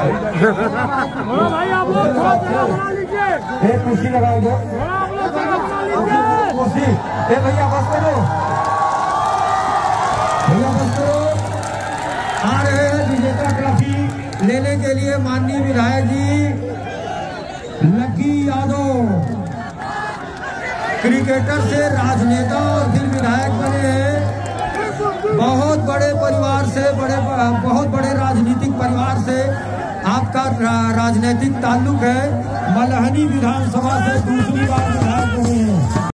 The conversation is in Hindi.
भाई आप लोग बना लीजिए, एक कुर्सी लगाओ दो कुर्सी। भैया बस करो, भैया बस करो। आ रहे हैं विजेता ट्रॉफी लेने के लिए माननीय विधायक जी लकी यादव, क्रिकेटर से राजनेता और फिर विधायक बने हैं। बहुत बड़े परिवार से, बहुत बड़े राजनीतिक परिवार से आपका राजनीतिक ताल्लुक है। मलहनी विधानसभा से दूसरी बार